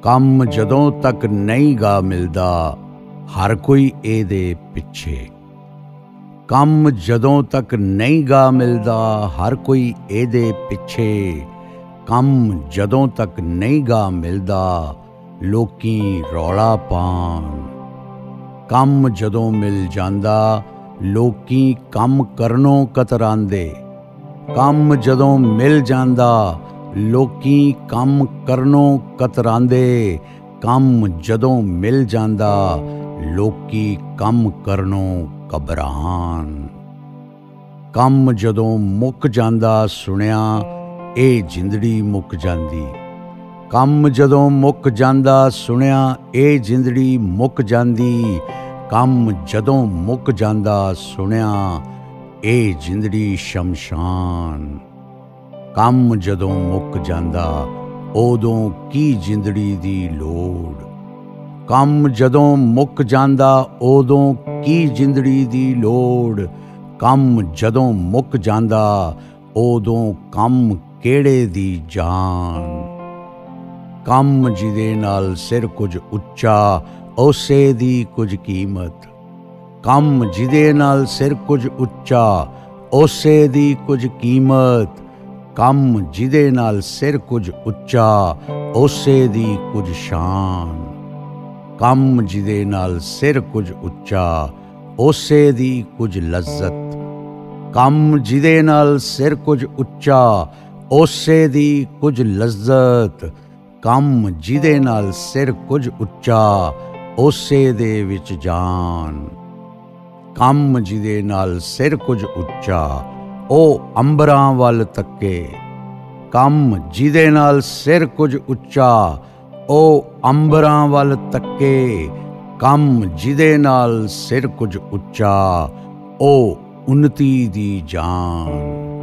ਕੰਮ ਜਦੋਂ ਤੱਕ ਨਹੀਂ ਗਾ ਮਿਲਦਾ ਹਰ ਕੋਈ ਇਹਦੇ ਪਿੱਛੇ। ਕੰਮ ਜਦੋਂ ਤੱਕ ਨਹੀਂ ਗਾ ਮਿਲਦਾ ਹਰ ਕੋਈ ਇਹਦੇ ਪਿੱਛੇ। ਕੰਮ ਜਦੋਂ ਤੱਕ ਨਹੀਂ ਗਾ ਮਿਲਦਾ ਲੋਕੀ ਰੌਲਾ ਪਾਉਣ। ਕੰਮ ਜਦੋਂ ਮਿਲ ਜਾਂਦਾ ਲੋਕੀ ਕੰਮ ਕਰਨੋਂ ਕਤਰਾਂਦੇ। ਕੰਮ ਜਦੋਂ ਮਿਲ ਜਾਂਦਾ ਲੋਕੀ ਕੰਮ ਕਰਨੋਂ ਕਤਰਾਂਦੇ। ਕੰਮ ਜਦੋਂ ਮਿਲ ਜਾਂਦਾ ਲੋਕੀ ਕੰਮ ਕਰਨੋਂ ਘਬਰਾਨ। ਕੰਮ ਜਦੋਂ ਮੁੱਕ ਜਾਂਦਾ ਸੁਣਿਆ ਇਹ ਜਿੰਦੜੀ ਮੁੱਕ ਜਾਂਦੀ। ਕੰਮ ਜਦੋਂ ਮੁੱਕ ਜਾਂਦਾ ਸੁਣਿਆ ਇਹ ਜਿੰਦੜੀ ਮੁੱਕ ਜਾਂਦੀ। ਕੰਮ ਜਦੋਂ ਮੁੱਕ ਜਾਂਦਾ ਸੁਣਿਆ ਇਹ ਜਿੰਦੜੀ ਸ਼ਮਸ਼ਾਨ। ਕੰਮ ਜਦੋਂ ਮੁੱਕ ਜਾਂਦਾ ਉਦੋਂ ਕੀ ਜਿੰਦੜੀ ਦੀ ਲੋੜ। ਕੰਮ ਜਦੋਂ ਮੁੱਕ ਜਾਂਦਾ ਉਦੋਂ ਕੀ ਜਿੰਦੜੀ ਦੀ ਲੋੜ। ਕੰਮ ਜਦੋਂ ਮੁੱਕ ਜਾਂਦਾ ਉਦੋਂ ਕੰਮ ਕਿਹੜੇ ਦੀ ਜਾਨ। ਕੰਮ ਜਿਹਦੇ ਨਾਲ ਸਿਰ ਕੁਝ ਉੱਚਾ ਉਸੇ ਦੀ ਕੁਝ ਕੀਮਤ। ਕੰਮ ਜਿਹਦੇ ਨਾਲ ਸਿਰ ਕੁਝ ਉੱਚਾ ਉਸੇ ਦੀ ਕੁਝ ਕੀਮਤ। ਕੰਮ ਜਿਹਦੇ ਨਾਲ ਸਿਰ ਕੁਝ ਉੱਚਾ ਉਸੇ ਦੀ ਕੁਝ ਸ਼ਾਨ। ਕੰਮ ਜਿਹਦੇ ਨਾਲ ਸਿਰ ਕੁਝ ਉੱਚਾ ਉਸੇ ਦੀ ਕੁਝ ਲੱਜ਼ਤ। ਕੰਮ ਜਿਹਦੇ ਨਾਲ ਸਿਰ ਕੁਝ ਉੱਚਾ ਉਸੇ ਦੀ ਕੁਝ ਲੱਜ਼ਤ। ਕੰਮ ਜਿਹਦੇ ਨਾਲ ਸਿਰ ਕੁਝ ਉੱਚਾ ਉਸੇ ਦੇ ਵਿੱਚ ਜਾਨ। ਕੰਮ ਜਿਹਦੇ ਨਾਲ ਸਿਰ ਕੁਝ ਉੱਚਾ ਉਹ ਅੰਬਰਾਂ ਵੱਲ ਤੱਕੇ। ਕੰਮ ਜਿਹਦੇ ਨਾਲ ਸਿਰ ਕੁਝ ਉੱਚਾ ਉਹ ਅੰਬਰਾਂ ਵੱਲ ਤੱਕੇ। ਕੰਮ ਜਿਹਦੇ ਨਾਲ ਸਿਰ ਕੁਝ ਉੱਚਾ ਉਹ ਉੱਨਤੀ ਦੀ ਜਾਨ।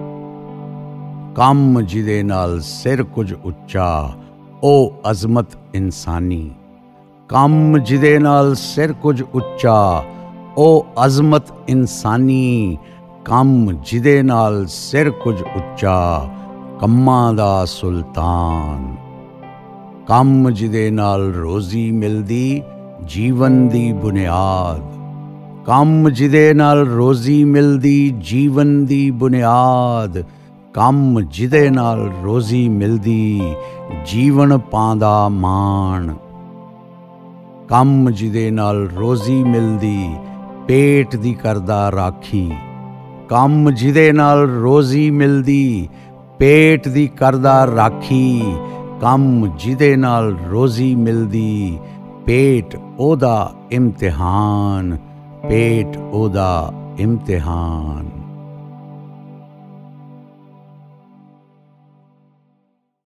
ਕੰਮ ਜਿਹਦੇ ਨਾਲ ਸਿਰ ਕੁਝ ਉੱਚਾ ਉਹ ਅਜ਼ਮਤ ਇਨਸਾਨੀ। ਕੰਮ ਜਿਹਦੇ ਨਾਲ ਸਿਰ ਕੁਝ ਉੱਚਾ ਉਹ ਅਜ਼ਮਤ ਇਨਸਾਨੀ। ਕੰਮ ਜਿਹਦੇ ਨਾਲ ਸਿਰ ਕੁਝ ਉੱਚਾ ਕੰਮਾਂ ਦਾ ਸੁਲਤਾਨ। ਕੰਮ ਜਿਹਦੇ ਨਾਲ ਰੋਜ਼ੀ ਮਿਲਦੀ ਜੀਵਨ ਦੀ ਬੁਨਿਆਦ। ਕੰਮ ਜਿਹਦੇ ਨਾਲ ਰੋਜ਼ੀ ਮਿਲਦੀ ਜੀਵਨ ਦੀ ਬੁਨਿਆਦ। ਕੰਮ ਜਿਹਦੇ ਨਾਲ ਰੋਜ਼ੀ ਮਿਲਦੀ ਜੀਵਨ ਪਾਂਦਾ ਮਾਣ। ਕੰਮ ਜਿਹਦੇ ਨਾਲ ਰੋਜ਼ੀ ਮਿਲਦੀ ਪੇਟ ਦੀ ਕਰਦਾ ਰਾਖੀ। ਕੰਮ ਜਿਹਦੇ ਨਾਲ ਰੋਜ਼ੀ ਮਿਲਦੀ ਪੇਟ ਦੀ ਕਰਦਾ ਰਾਖੀ। ਕੰਮ ਜਿਹਦੇ ਨਾਲ ਰੋਜ਼ੀ ਮਿਲਦੀ ਪੇਟ ਉਹਦਾ ਇਮਤਿਹਾਨ। ਪੇਟ ਉਹਦਾ ਇਮਤਿਹਾਨ।